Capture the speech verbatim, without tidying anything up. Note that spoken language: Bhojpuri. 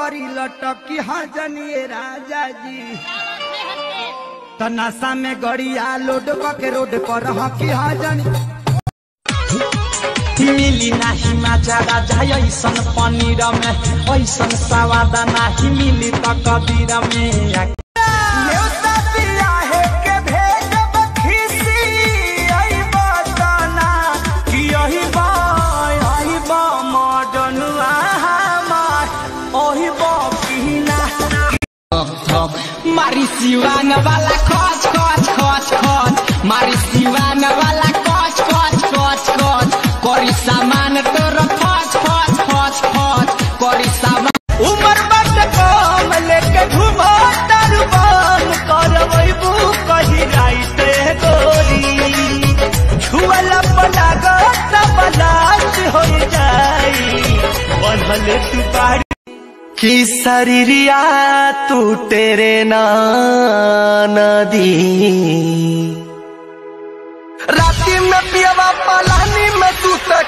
पगड़ी लटकी हाँ जनिए राजा जी तनासा में गड़िया लोड के रोड पर हकी हाँ जनी मिली नाही माजा राजा ऐसन पनीर में ऐसन सवाद नाही मिली त कबीर में मारी सिवान वाला खोज खोज खोज खोज मारी सिवान वाला खोज खोज खोज खोज करी सामान तोर खोज खोज खोज खोज करी सामान उमर बट कम लेके घुमो दरबान करबू कही राइते गोरी छुअला पलागो सबलाच हो जाई बनल तू बाड़ी कि शरीरिया तू तेरे नदी राती में पियवा पलानी में तू तो